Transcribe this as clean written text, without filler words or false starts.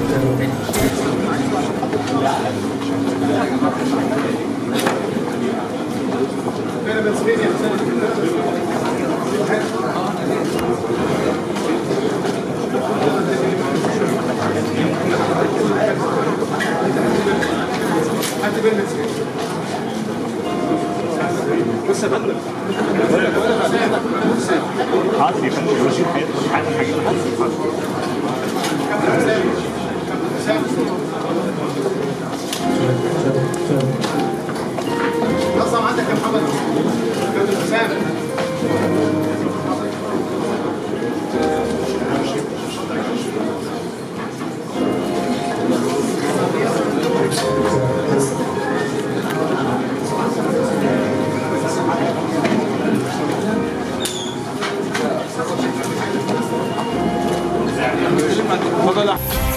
بص يا فندم حاضر يا فندم ماشي حاجه نظم عندك يا محمد كابتن حسام. اتفضل.